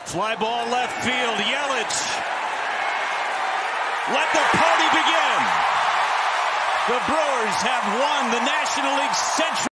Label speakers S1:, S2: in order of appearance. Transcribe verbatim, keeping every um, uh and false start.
S1: Fly ball left field. Yelich. Let the party begin. The Brewers have won the National League Central.